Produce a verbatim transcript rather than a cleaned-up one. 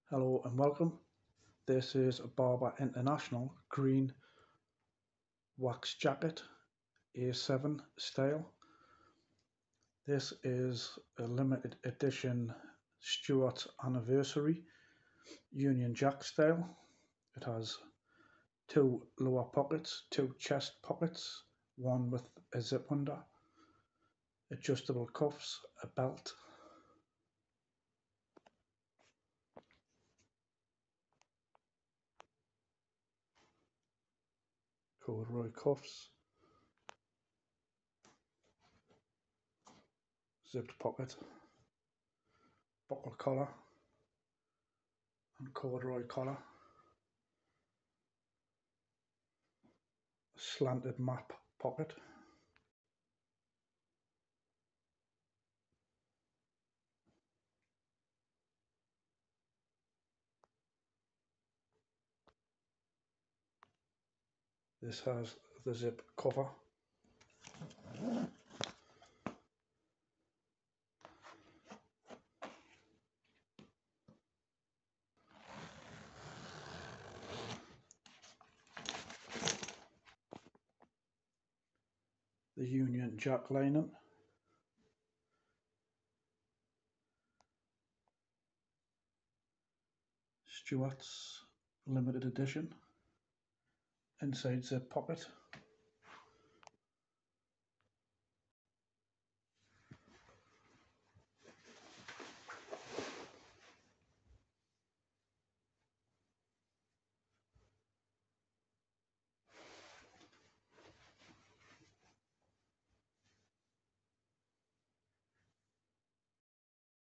Hello and welcome. This is a Barbour International green wax jacket A seven style. This is a limited edition Stuart anniversary Union Jack style. It has two lower pockets, two chest pockets, one with a zip under, adjustable cuffs, a belt. Corduroy cuffs, zipped pocket, buckle collar and corduroy collar, slanted map pocket, this has the zip cover, the Union Jack lining, Stuart's limited edition, inside zip pocket,